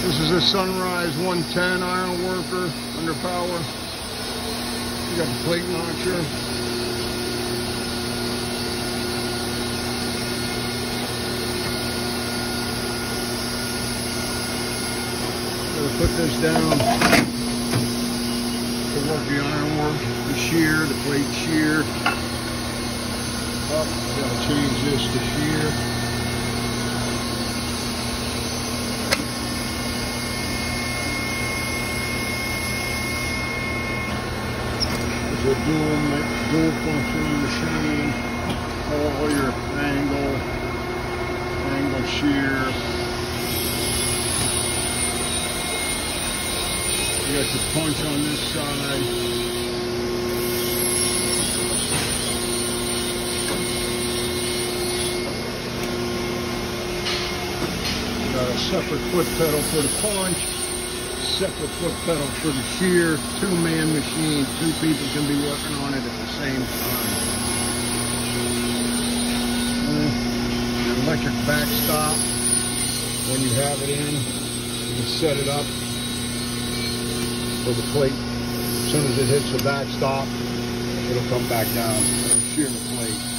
This is a Sunrise 110 iron worker under power. You got the plate launcher. Gonna put this down to work the ironwork, the shear, the plate shear. Up, gotta change this to shear. It's a dual functional machine. All your angle shear. You got your punch on this side. Got a separate foot pedal for the punch, separate foot pedal for the shear. Two-man machine, two people can be working on it at the same time. An electric backstop. When you have it in, you can set it up for the plate. As soon as it hits the backstop, it'll come back down. It'll shear the plate.